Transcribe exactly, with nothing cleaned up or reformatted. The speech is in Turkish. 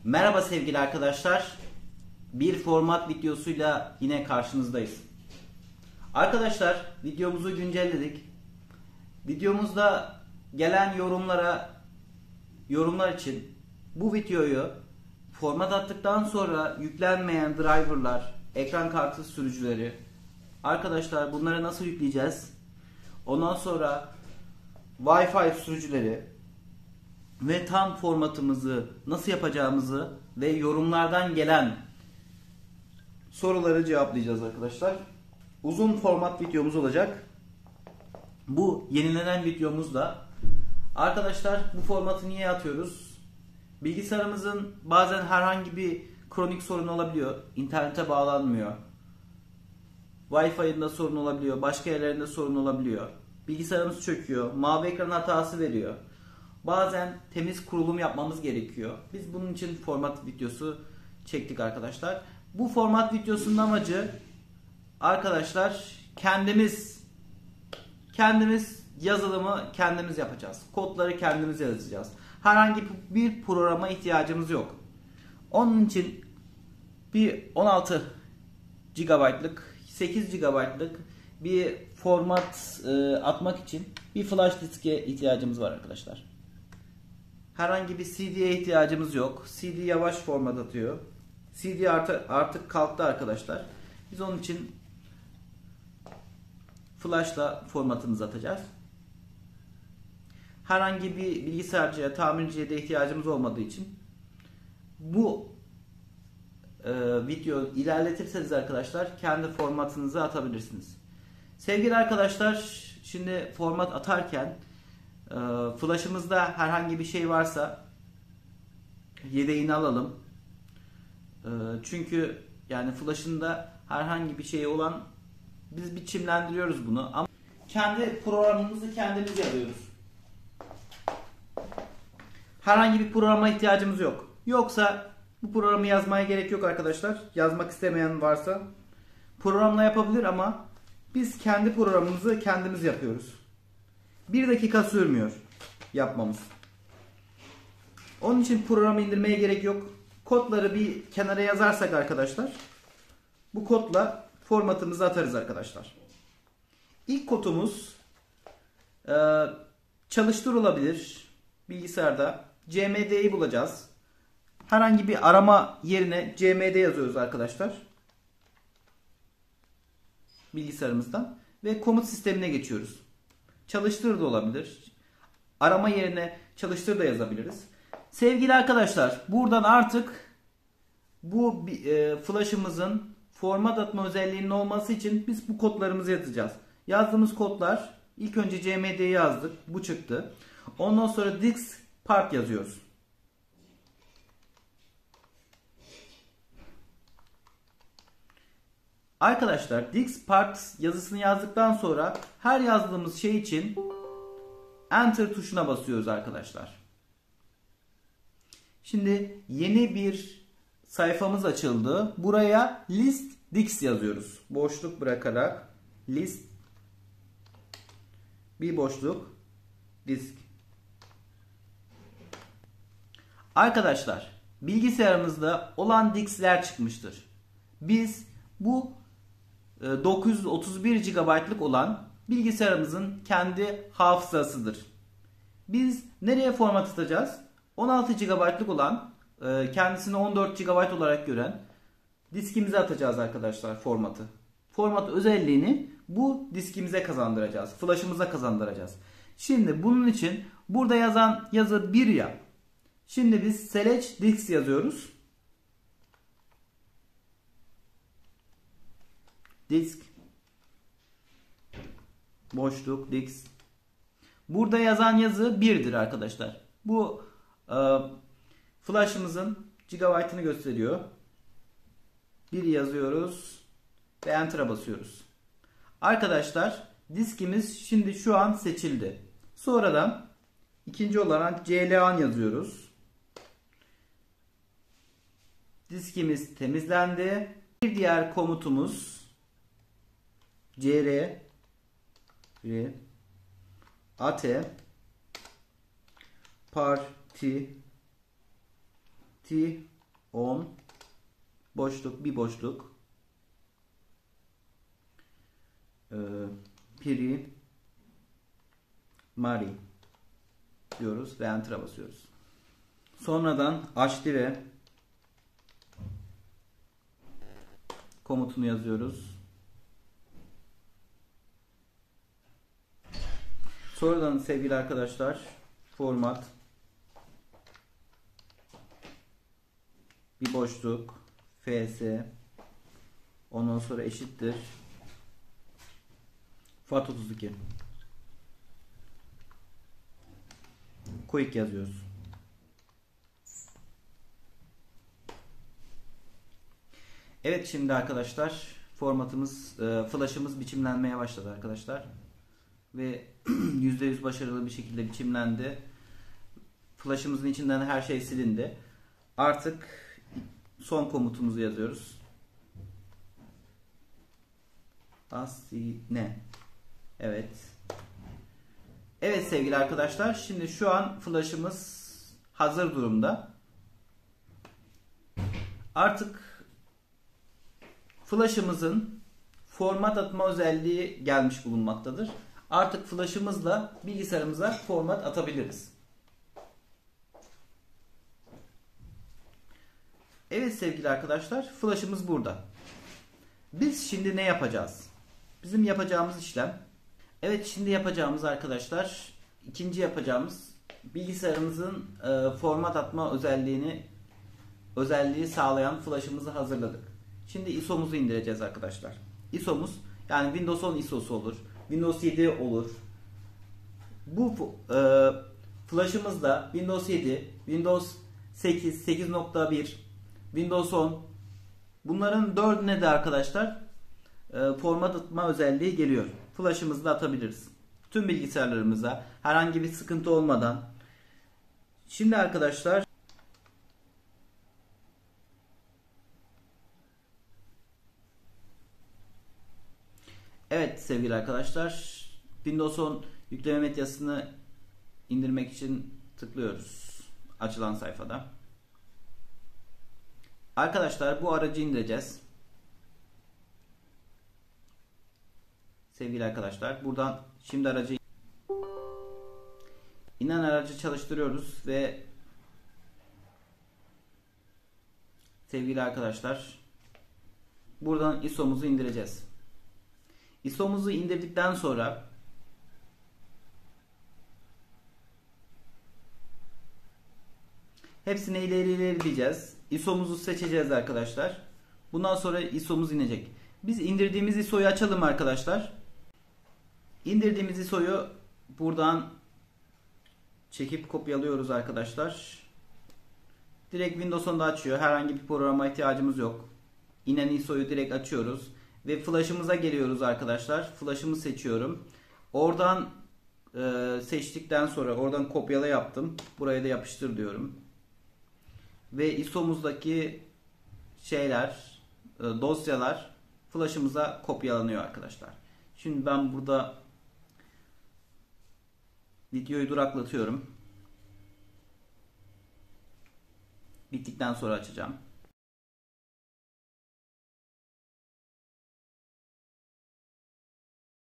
Merhaba sevgili arkadaşlar. Bir format videosuyla yine karşınızdayız. Arkadaşlar videomuzu güncelledik. Videomuzda gelen yorumlara yorumlar için bu videoyu format attıktan sonra yüklenmeyen driverlar, ekran kartı sürücüleri, arkadaşlar bunları nasıl yükleyeceğiz? Ondan sonra Wi-Fi sürücüleri ve tam formatımızı nasıl yapacağımızı ve yorumlardan gelen soruları cevaplayacağız arkadaşlar. Uzun format videomuz olacak. Bu yenilenen videomuzda arkadaşlar bu formatı niye atıyoruz? Bilgisayarımızın bazen herhangi bir kronik sorun olabiliyor. İnternete bağlanmıyor. Wi-Fi'inde sorun olabiliyor. Başka yerlerinde sorun olabiliyor. Bilgisayarımız çöküyor. Mavi ekran hatası veriyor. Bazen temiz kurulum yapmamız gerekiyor. Biz bunun için format videosu çektik arkadaşlar. Bu format videosunun amacı arkadaşlar kendimiz kendimiz yazılımı kendimiz yapacağız. Kodları kendimiz yazacağız. Herhangi bir programa ihtiyacımız yok. Onun için bir on altı gigabaytlık, sekiz gigabaytlık bir format e, atmak için bir flash diske ihtiyacımız var arkadaşlar. Herhangi bir C D'ye ihtiyacımız yok. C D yavaş format atıyor. C D artık, artık kalktı arkadaşlar. Biz onun için flash'la formatımızı atacağız. Herhangi bir bilgisayarcıya, tamirciye de ihtiyacımız olmadığı için bu e, video ilerletirseniz arkadaşlar kendi formatınızı atabilirsiniz. Sevgili arkadaşlar, şimdi format atarken e, flash'ımızda herhangi bir şey varsa yedeğini alalım. E, çünkü yani flash'ında herhangi bir şey olan biz biçimlendiriyoruz bunu ama kendi programımızı kendimiz yazıyoruz. Herhangi bir programa ihtiyacımız yok. Yoksa bu programı yazmaya gerek yok arkadaşlar. Yazmak istemeyen varsa programla yapabilir ama biz kendi programımızı kendimiz yapıyoruz. Bir dakika sürmüyor yapmamız. Onun için programı indirmeye gerek yok. Kodları bir kenara yazarsak arkadaşlar bu kodla formatımızı atarız arkadaşlar. İlk kodumuz e, çalıştır olabilir. Bilgisayarda C M D'yi bulacağız. Herhangi bir arama yerine C M D yazıyoruz arkadaşlar. Bilgisayarımızdan ve komut sistemine geçiyoruz. Çalıştır da olabilir. Arama yerine çalıştır da yazabiliriz. Sevgili arkadaşlar, buradan artık bu e, flash'ımızın format atma özelliğinin olması için biz bu kodlarımızı yazacağız. Yazdığımız kodlar ilk önce C M D'yi yazdık. Bu çıktı. Ondan sonra disk part yazıyoruz. Arkadaşlar disk part yazısını yazdıktan sonra her yazdığımız şey için enter tuşuna basıyoruz arkadaşlar. Şimdi yeni bir sayfamız açıldı. Buraya list disk yazıyoruz. Boşluk bırakarak list bir boşluk disk. Arkadaşlar bilgisayarımızda olan diskler çıkmıştır. Biz bu dokuz yüz otuz bir gigabaytlık olan bilgisayarımızın kendi hafızasıdır. Biz nereye format atacağız? on altı gigabaytlık olan kendisini on dört gigabayt olarak gören diskimize atacağız arkadaşlar formatı. Format özelliğini bu diskimize kazandıracağız. Flash'ımıza kazandıracağız. Şimdi bunun için burada yazan yazı bir ya. Şimdi biz select disk yazıyoruz. Disk boşluk disk. Burada yazan yazı birdir arkadaşlar. Bu e, flash'ımızın gigabaytını gösteriyor. bir yazıyoruz ve enter'a basıyoruz. Arkadaşlar diskimiz şimdi şu an seçildi. Sonradan ikinci olarak C L A N yazıyoruz. Diskimiz temizlendi. Bir diğer komutumuz C R R at parti t on boşluk, bir boşluk e, Pri Mari diyoruz ve enter'a basıyoruz. Sonradan hdire komutunu yazıyoruz. Sonradan sevgili arkadaşlar format bir boşluk fs ondan sonra eşittir fat otuz iki quick yazıyoruz. Evet, şimdi arkadaşlar formatımız, e, flash'ımız biçimlenmeye başladı arkadaşlar. Ve yüzde yüz başarılı bir şekilde biçimlendi. Flash'ımızın içinden her şey silindi. Artık son komutumuzu yazıyoruz. Asine. Evet. Evet sevgili arkadaşlar, şimdi şu an flash'ımız hazır durumda. Artık flash'ımızın format atma özelliği gelmiş bulunmaktadır. Artık flash'ımızla bilgisayarımıza format atabiliriz. Evet sevgili arkadaşlar, flash'ımız burada. Biz şimdi ne yapacağız? Bizim yapacağımız işlem, evet şimdi yapacağımız arkadaşlar, ikinci yapacağımız bilgisayarımızın e, format atma özelliğini özelliği sağlayan flash'ımızı hazırladık. Şimdi I S O'muzu indireceğiz arkadaşlar. I S O'muz yani Windows on I S O'su olur, Windows yedi olur. Bu e, flash'ımızda Windows yedi, Windows sekiz, sekiz nokta bir, Windows on, bunların dördüne de arkadaşlar e, format atma özelliği geliyor. Flash'ımızla atabiliriz. Tüm bilgisayarlarımıza herhangi bir sıkıntı olmadan. Şimdi arkadaşlar evet sevgili arkadaşlar, Windows on yükleme medyasını indirmek için tıklıyoruz açılan sayfada. Arkadaşlar bu aracı indireceğiz. Sevgili arkadaşlar, buradan şimdi aracı inen aracı çalıştırıyoruz ve sevgili arkadaşlar buradan I S O'muzu indireceğiz. I S O'muzu indirdikten sonra hepsine ileri ileri diyeceğiz. I S O'muzu seçeceğiz arkadaşlar. Bundan sonra I S O'muz inecek. Biz indirdiğimiz I S O'yu açalım arkadaşlar. İndirdiğimiz I S O'yu buradan çekip kopyalıyoruz arkadaşlar. Direkt Windows on'da açıyor. Herhangi bir programa ihtiyacımız yok. İnen I S O'yu direkt açıyoruz. Ve flash'ımıza geliyoruz arkadaşlar. Flash'ımı seçiyorum. Oradan e, seçtikten sonra oradan kopyala yaptım. Buraya da yapıştır diyorum. Ve I S O'muzdaki şeyler, e, dosyalar flash'ımıza kopyalanıyor arkadaşlar. Şimdi ben burada videoyu duraklatıyorum. Bittikten sonra açacağım.